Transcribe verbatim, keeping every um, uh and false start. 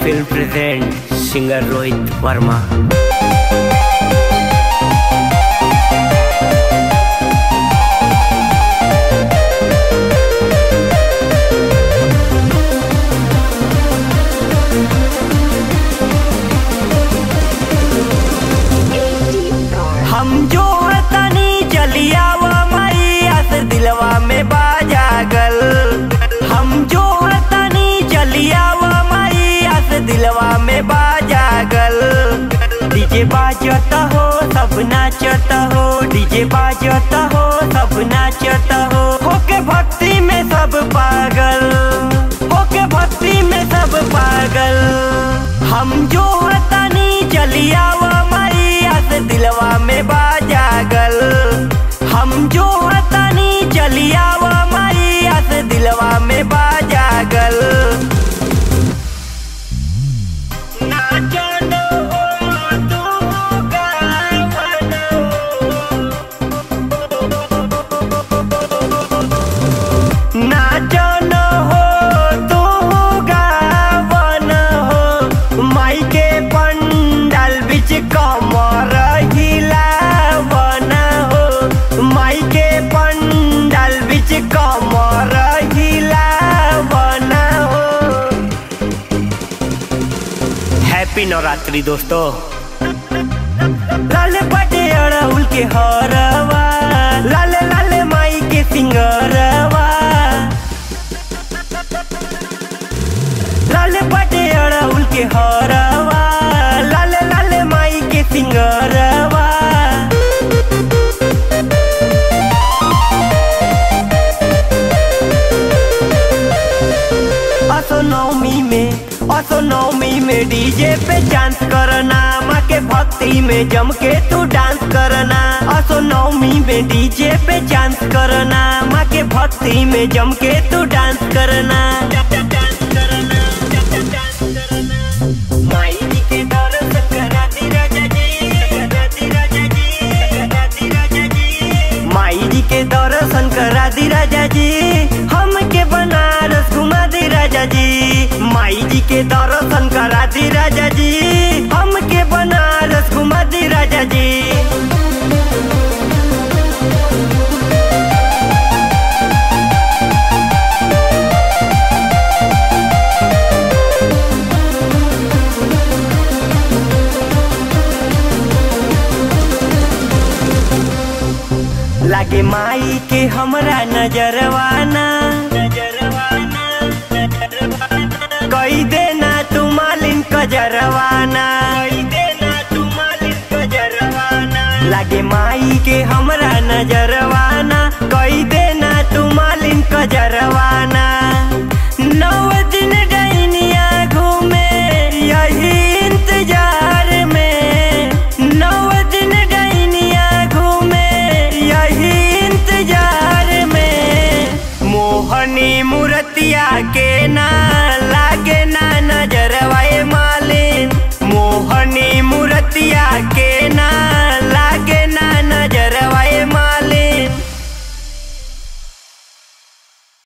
film present singer Rohit Varma. हम जो हतनी चलिया वो मैया से दिलवा में बाजा गल। हम जो हतनी चलिया वो मैया से दिलवा में बाजा गल। डीजे बाजता हो सब नाचता हो, डीजे बाजता हो सब नाचता हो। होके भक्ति में सब पागल, होके भक्ति में सब पागल। हम जो हतनी चलिया वो मैया से दिलवा में बाजा गल। हम जो हतनी चलिया वो मैया से दिलवा में बाजा गल। नाचो न हो तू गावन हो, नाचो न हो तू गावन हो। माई के पंडाल बिच कमर हिलावन हो, माई के पंडाल बिच कमर हिलावन हो। हैप्पी नवरात्रि दोस्तों। लाल बटे अड़हुल के हरवा, लाल लाल माई के सिंगरवा। लाल बटे अड़हुल के हरवा, लाल लाल माई के सिंगरवा। असो नवमी में, असो नवमी में डीजे पे डांस करना। माँ के भक्ति में जम के तू डांस करना। असो नवमी में डीजे पे डांस करना। माँ के भक्ति में जम के तू डांस करना। माई जी के दर्शन करा दी राजा जी, करा दी राजा जी, करा दी राजा जी। माई जी के दर्शन करा दी राजा जी, हम के बनारस घुमा दी राजा जी। माई जी के दर्शन करा दी राजा जी, हम के बनारस घुमा दी राजा जी। लागे माई के हमरा नजरवाना, नजरवाना, नजरवाना। कई देना तू मालिन कजरवाना, कई देना तू मालिन कजरवाना। लागे माई के हमरा नजरवाना, कई देना तू मालिन कजरवाना। नौ दिन